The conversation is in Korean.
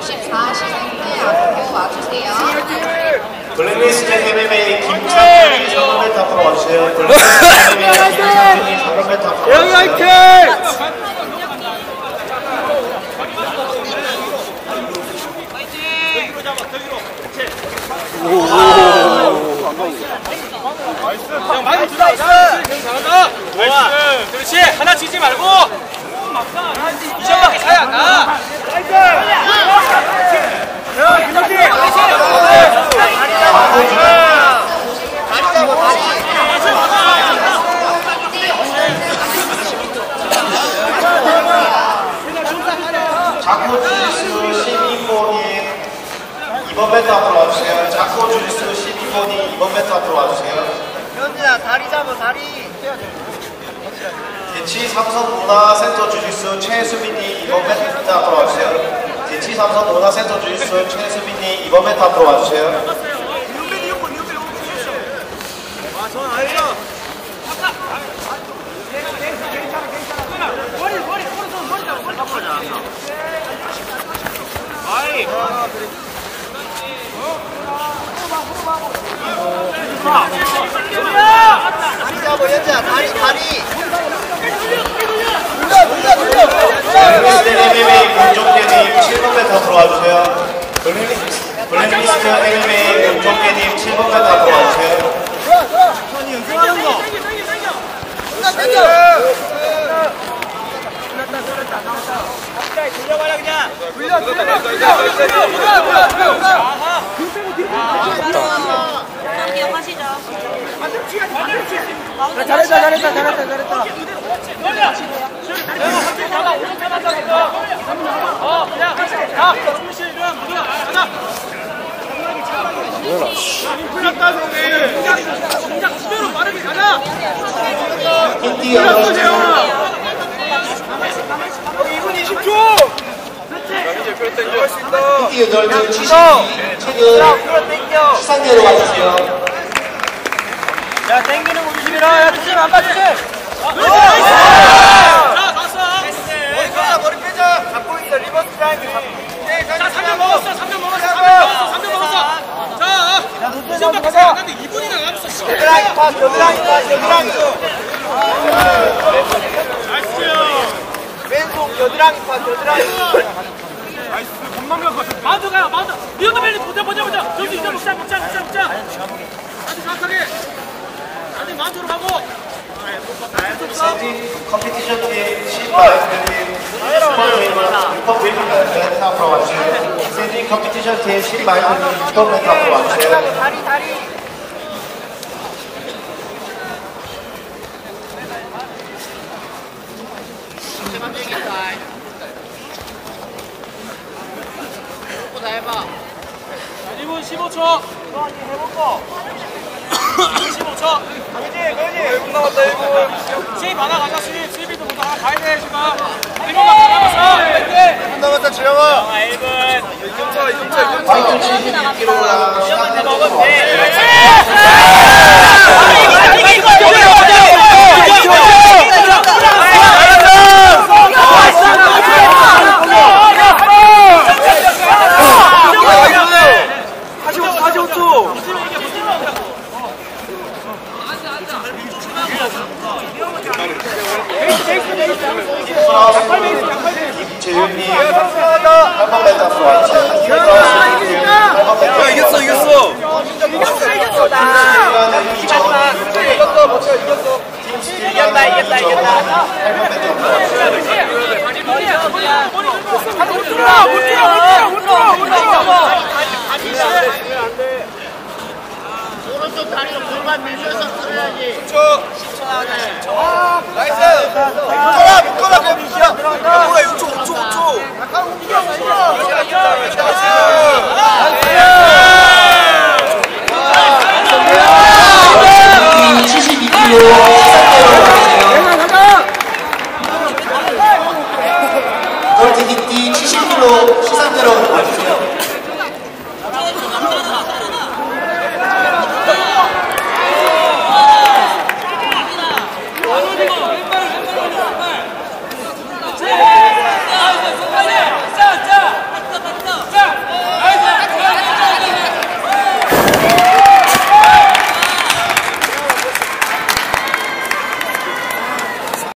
44시간대 앞으로 와주세요. 블랙리스트 MMA 김창준이 300m 앞으로 와주세요. 블랙리스트 MMA 김창준이 300m 앞으로 와주세요. 많이 주다 있어. 잘한다. 좋아. 그렇지. 하나 치지 말고. 이 점밖에 차이 안 나. 나이스. 야, 김석기. 다리 잡아, 다리. 자코 주짓수 12번이 2번 매트 앞으로 와주세요. 자코 주짓수 12번이 2번 매트 앞으로 와주세요. 현진아 다리 잡아 다리. 대치 삼성 문화센터 주짓수 최수민이 2번 매트 앞으로 와주세요. 대치 삼성 문화센터 주짓수 최수민이 2번 매트 앞으로 와주세요. 다리 잡아 현진아 다리 다리. 블랙리스트 MMA 공종대님 7번 앞으로 와주세요. 블랙리스트 MMA 공종대님 7번 앞으로 와주세요. 천이 연습하는 거. 돌려봐라 그냥. 기억하시죠? 잘했다. 그냥 가. 조금씩 이런 모두가 가자. 풀렸다 성대. 동작 그대로 빠르게 가자. 인디 8명. 2분 20초. 인디 8명 72 최근 시상대로 와주세요. 야 땡기는 거 조심해라. 야 조심 안 빠지지. 자 갔어. 머리 빼자 머리 빼자. 잡고 있어 리버스 라인. 자 3점 먹었어. 3점 먹었어. 자 시험밖에 안 났는데 2분이나 남았어. 겨드랑이 파 겨드랑이. 나이스요. 왼손 겨드랑이 파 겨드랑이. 나이스. 겁나 몇 거. 마운드 가요. 마운드. 리오드 벨리 보자. 저기 이제 먹자. 아주 정확하게. 아니 마운드로 가고. 세진 컴피티션 팀 신마이크님 슈퍼웨이버 6번 매트 앞으로 와주세요. 세진 컴피티션 팀 신마이크님 6번 매트 앞으로 와주세요. 다리. 다 해봐. 1분 15초. 해볼거. 15초. 그지 1분 남았다 1분. 수입 하나 가자. 수입이도 모두 하나 가야 돼 지금. 1분만 더 남았어. 1분 남았다 지영아. 1분. 이경차. 화이트 76kg 시험한테 먹으면 돼. 김재윤님 8번 매트 앞으로 와주세요. 이겼어. 이겼어. 오른쪽 다리로 골반 밀면서 끌어야지. 10초. 나이스. 묶어라 거미시야. 뭐야 5초. 약간 움직여. 72kg